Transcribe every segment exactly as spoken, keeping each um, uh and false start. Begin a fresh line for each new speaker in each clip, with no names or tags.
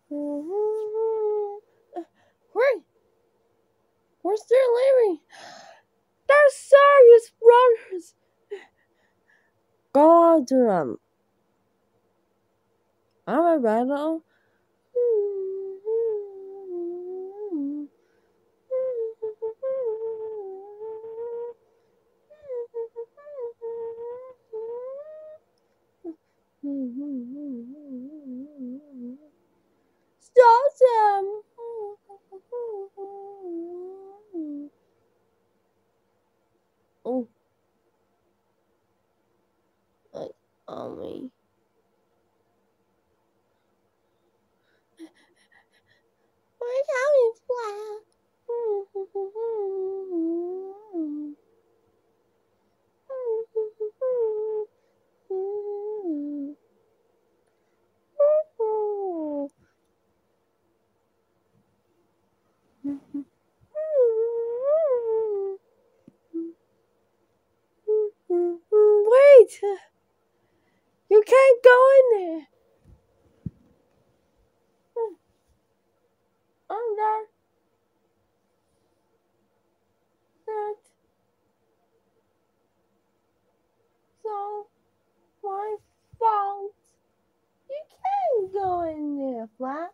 Hurry! Where's their Larry? They're serious brothers! Go on to them. I'm a battle. Stop them! Oh, like on me. My tummy flat. Wait! You can't go in there! I'm there. That. So, my fault. You can't go in there, Flat.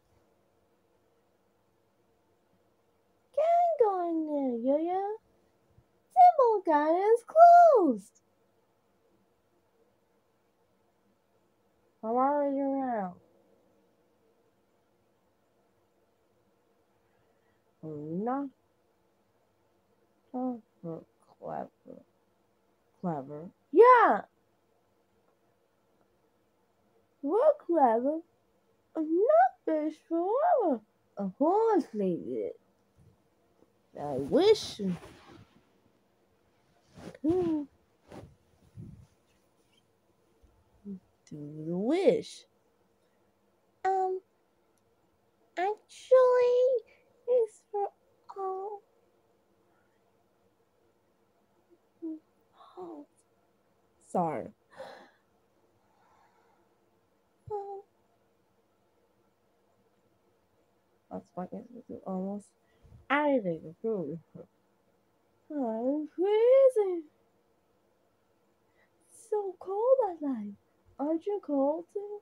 Can't go in there, Yo-Yo. Temple Garden is closed. I'm already around. I'm not so clever. Clever. Yeah. We're clever. I'm not fish forever. A horse lady. I wish. Hmm. Do the wish. Um, actually, it's for all. Oh, sorry. Oh. That's fucking almost anything to prove. I'm freezing. It's so cold at night. Aren't you cold too?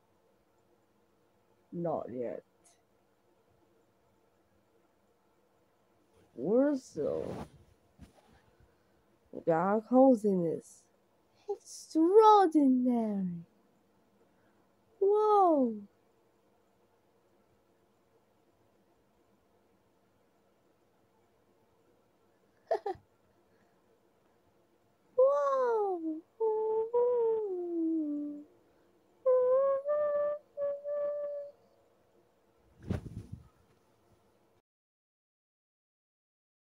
Not yet. We're still. We got coziness. Extraordinary. Whoa.